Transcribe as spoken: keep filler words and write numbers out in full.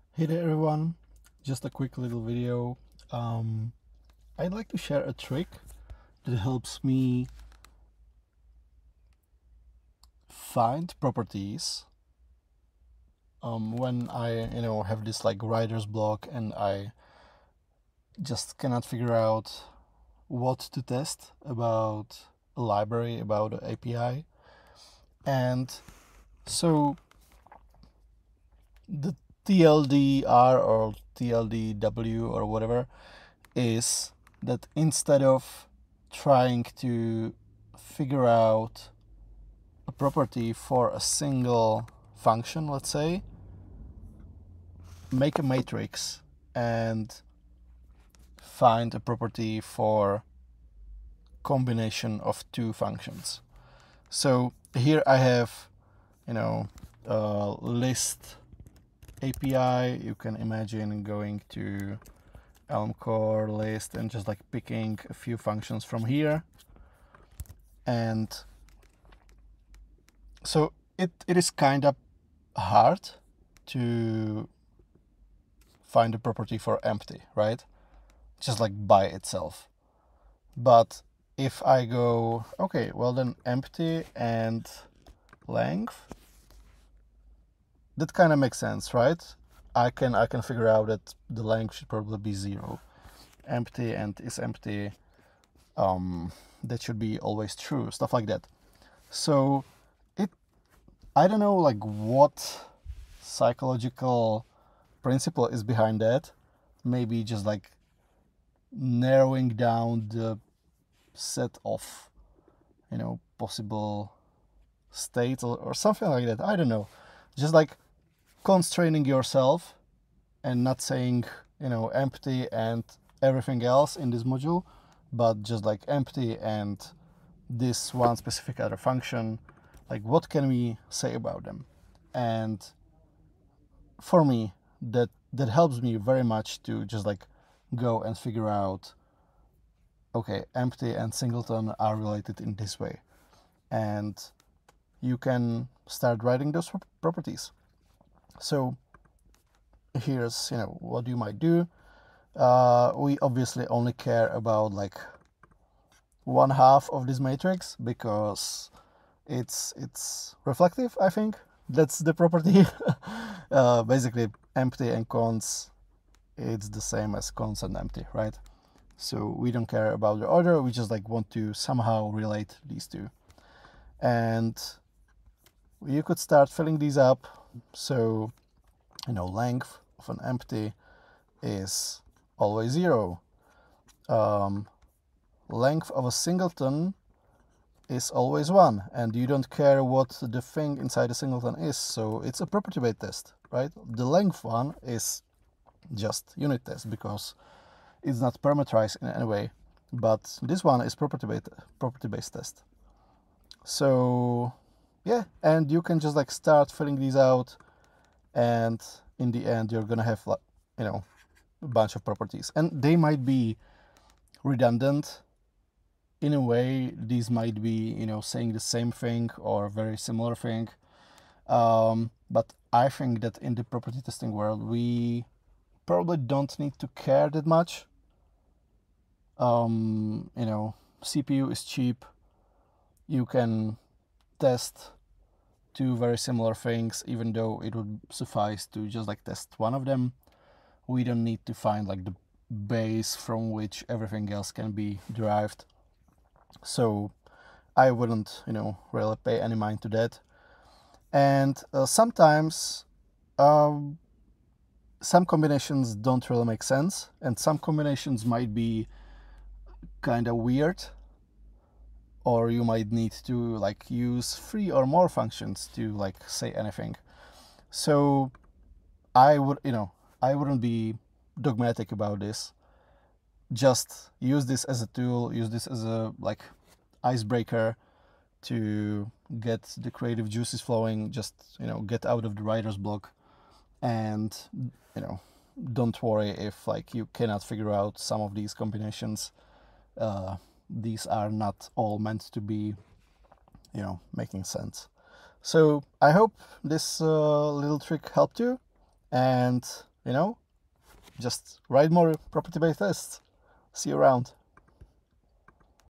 Hey there everyone, just a quick little video. Um, I'd like to share a trick that helps me find properties um, when I, you know, have this like writer's block and I just cannot figure out what to test about a library, about an A P I. And so the T L D R or T L D W or whatever is that instead of trying to figure out a property for a single function, let's say, make a matrix and find a property for combination of two functions. So here I have, you know, a list A P I. You can imagine going to Elm core list and just like picking a few functions from here. And so it, it is kind of hard to find a property for empty, right? Just like by itself. But if I go, okay, well then empty and length, that kind of makes sense, right? I can I can figure out that the length should probably be zero. Empty and is empty, um, that should be always true, stuff like that. So it, I don't know like what psychological principle is behind that. Maybe just like narrowing down the set of, you know, possible states or, or something like that. I don't know. Just like constraining yourself and not saying, you know, empty and everything else in this module, but just like empty and this one specific other function. Like what can we say about them? And for me, that that helps me very much to just like go and figure out, okay, empty and singleton are related in this way, and you can start writing those properties. So here's, you know, what you might do. Uh, we obviously only care about like one half of this matrix because it's it's reflective, I think. That's the property. uh, basically, empty and cons, it's the same as cons and empty, right? So we don't care about the order. We just like want to somehow relate these two. And you could start filling these up. So, you know, length of an empty is always zero. Um, length of a singleton is always one, and you don't care what the thing inside a singleton is, so it's a property-based test, right? The length one is just unit test because it's not parameterized in any way, but this one is property-based property-based test. So yeah, and you can just like start filling these out, and in the end you're gonna have, like, you know, a bunch of properties, and they might be redundant. In a way, these might be, you know, saying the same thing or a very similar thing. Um, but I think that in the property testing world, we probably don't need to care that much. Um, you know, C P U is cheap. You can test two very similar things, even though it would suffice to just like test one of them. We don't need to find like the base from which everything else can be derived. So I wouldn't, you know, really pay any mind to that. And uh, sometimes um, some combinations don't really make sense, and some combinations might be kind of weird, or you might need to like use three or more functions to like say anything. So I would, you know, I wouldn't be dogmatic about this. Just use this as a tool, use this as a like icebreaker to get the creative juices flowing. Just, you know, get out of the writer's block, and, you know, don't worry if like you cannot figure out some of these combinations. Uh, these are not all meant to be, you know, making sense. So I hope this uh, little trick helped you, and You know? Just write more property-based tests. See you around.